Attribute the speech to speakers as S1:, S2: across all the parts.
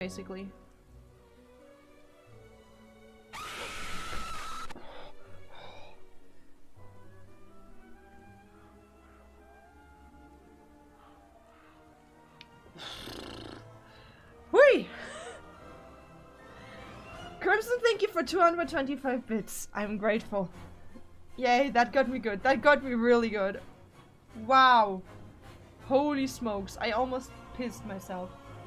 S1: basically. Whee! Crimson, thank you for 225 bits. I'm grateful. Yay, that got me good. That got me really good. Wow. Holy smokes, I almost pissed myself.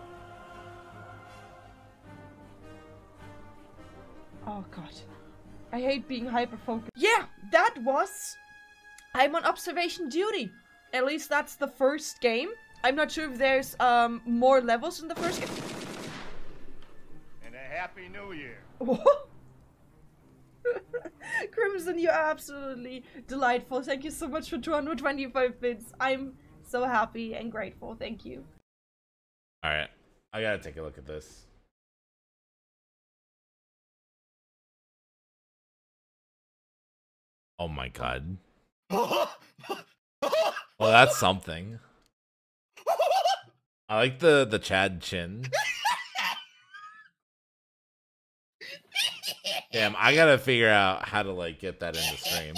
S1: Oh god. I hate being hyper-focused. Yeah, that was... I'm on observation duty. At least that's the first game. I'm not sure if there's more levels in the first game.
S2: And a happy new year.
S1: What? Crimson, you're absolutely delightful. Thank you so much for 225 bits. I'm so happy and grateful. Thank you.
S3: Alright, I gotta take a look at this. Oh my god. Well, that's something. I like the Chad chin. Damn, I gotta figure out how to like get that in the stream.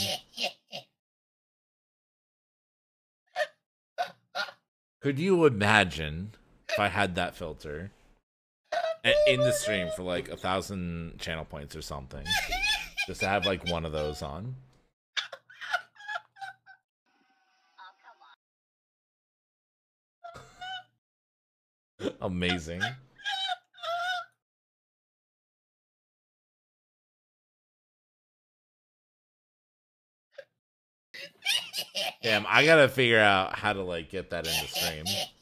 S3: Could you imagine if I had that filter in the stream for like 1,000 channel points or something? Just to have like one of those on. Amazing. Damn, I gotta figure out how to like get that in the stream.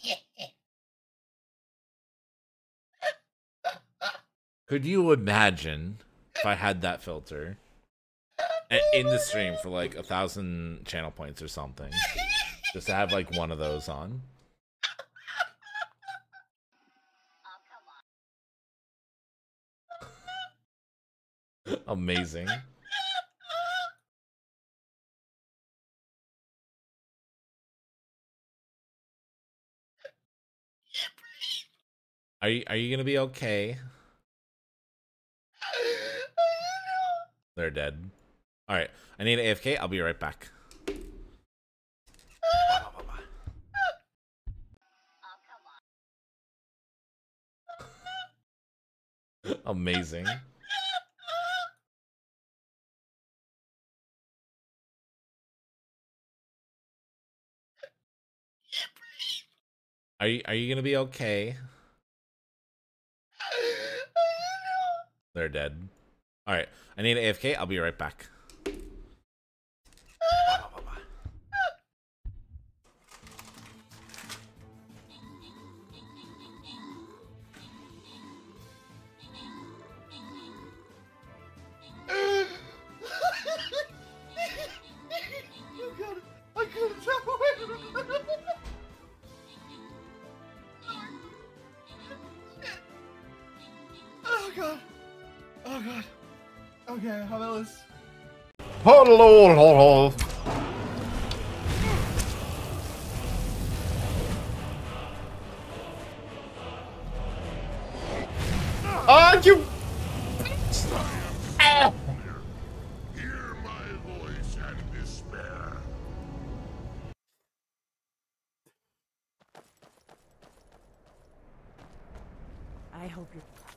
S3: Could you imagine if I had that filter in the stream for like 1,000 channel points or something? Just to have like one of those on. Amazing. Are you gonna be okay? They're dead. Alright, I need an AFK, I'll be right back. Amazing. Are you gonna be okay? They're dead. Alright, I need an AFK, I'll be right back.
S4: Oh god. Oh god. Okay, how about this?
S5: Hello. Ah, you. Ah.
S2: Hear my voice and despair.
S6: I hope you're...